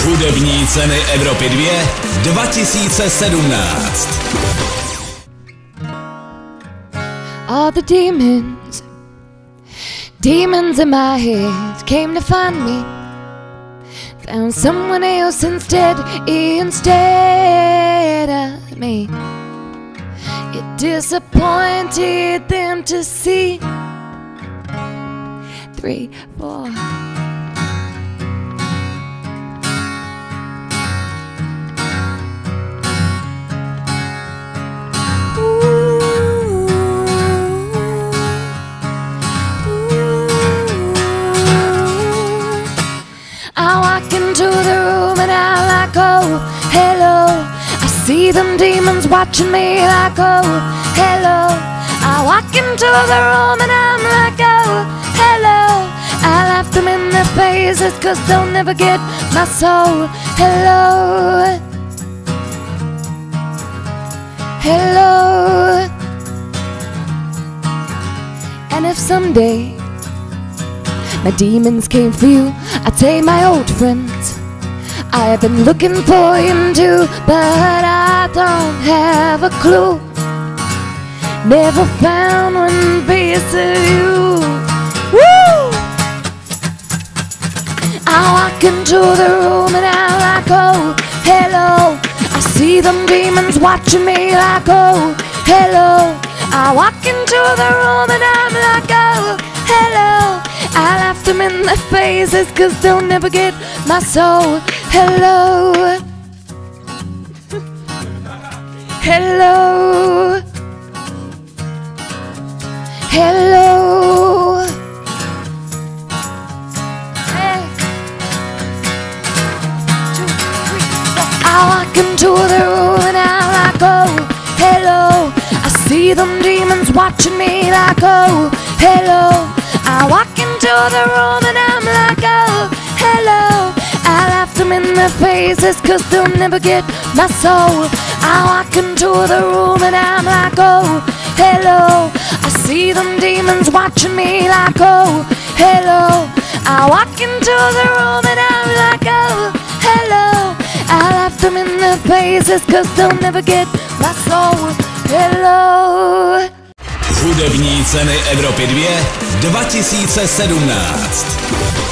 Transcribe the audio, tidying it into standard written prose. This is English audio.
Hudební ceny Evropy 2 2017. All the demons in my head came to find me. Found someone else instead of me. It disappointed them to see 3, 4. Into the room and I'm like, oh, hello. I see them demons watching me like, oh, hello. I walk into the room and I'm like, oh, hello. I laugh them in their faces 'cause they'll never get my soul. Hello. Hello. And if someday my demons came for you, I'd say, my old friends, I have been looking for you too, but I don't have a clue. Never found one piece of you. Woo! I walk into the room and I'm like, oh, hello. I see them demons watching me like, oh, hello. I walk into the room and I'm like, oh, hello. I laugh them in their faces 'cause they'll never get my soul. Hello. Hello. Hello. Hey. 2, 3, 4. I walk into the room and I'm like, oh, hello. I see them demons watching me like, oh, hello. I walk into the room and I'm like, oh, hello. I laugh them in their faces 'cause they'll never get my soul. I walk into the room and I'm like, oh, hello. I see them demons watching me like, oh, hello. I walk into the room and I'm like, oh, hello. I laugh them in their faces 'cause they'll never get my soul. Hello. Hudební ceny Evropy 2 2017.